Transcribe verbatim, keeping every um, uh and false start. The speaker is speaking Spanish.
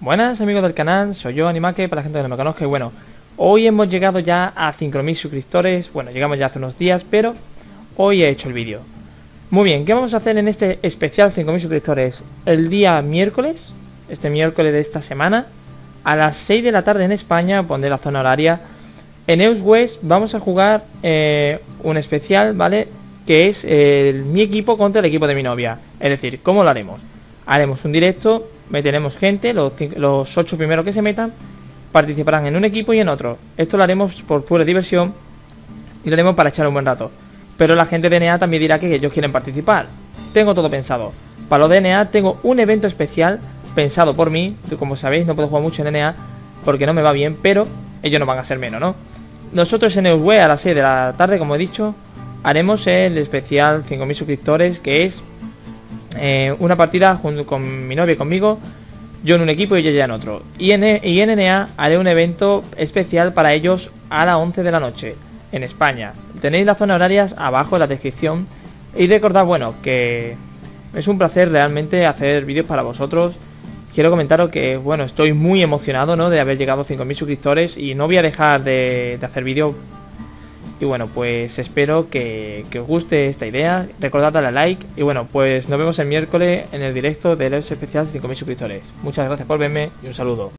Buenas amigos del canal, soy yo Animake, para la gente que no me conozca. Y bueno, hoy hemos llegado ya a cinco mil suscriptores. Bueno, llegamos ya hace unos días, pero hoy he hecho el vídeo. Muy bien, ¿qué vamos a hacer en este especial cinco mil suscriptores? El día miércoles, este miércoles de esta semana, a las seis de la tarde en España, pondré la zona horaria. En Eus West vamos a jugar eh, un especial, ¿vale? Que es eh, mi equipo contra el equipo de mi novia. Es decir, ¿cómo lo haremos? Haremos un directo, meteremos gente, los, los ocho primeros que se metan participarán en un equipo y en otro. Esto lo haremos por pura diversión y lo haremos para echar un buen rato. Pero la gente de N A también dirá que ellos quieren participar. Tengo todo pensado. Para los de N A tengo un evento especial pensado por mí. Como sabéis, no puedo jugar mucho en N A porque no me va bien, pero ellos no van a ser menos, ¿no? Nosotros en Eusweb a las seis de la tarde, como he dicho, haremos el especial cinco mil suscriptores, que es eh, una partida junto con mi novia y conmigo, yo en un equipo y ella ya en otro. Y en, y en N A haré un evento especial para ellos a las once de la noche, en España. Tenéis las zonas horarias abajo en la descripción. Y recordad, bueno, que es un placer realmente hacer vídeos para vosotros. Quiero comentaros que, bueno, estoy muy emocionado, ¿no?, de haber llegado a cinco mil suscriptores y no voy a dejar de, de hacer vídeos. Y bueno, pues espero que, que os guste esta idea. Recordad darle a like. Y bueno, pues nos vemos el miércoles en el directo del especial cinco mil suscriptores. Muchas gracias por verme y un saludo.